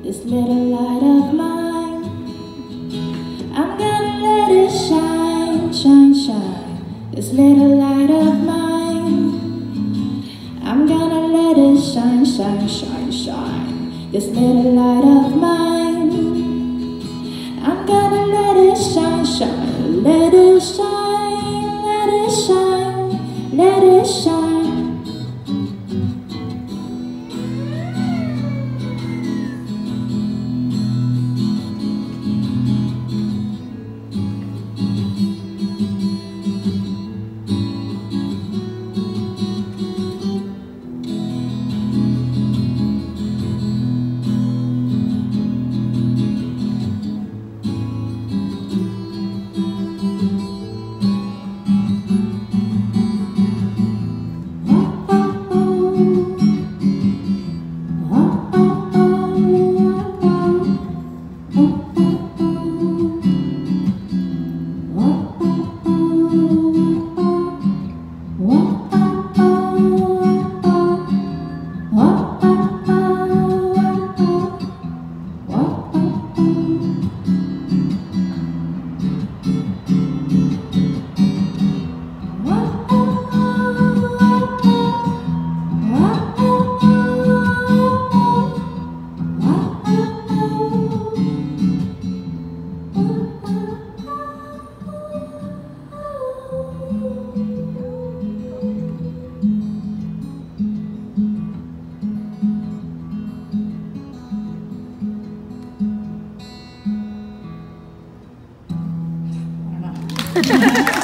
this little light of mine. I'm gonna let it shine, shine, shine, this little light of mine. I'm gonna let it shine, shine, shine, shine, this little light of mine. I'm gonna let it shine, shine, let it shine, let it shine, let it shine. Ha ha ha!